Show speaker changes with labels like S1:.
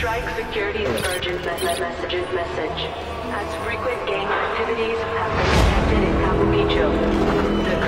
S1: Strike security's urgent message. As frequent gang activities have been detected in Capo Bicho, the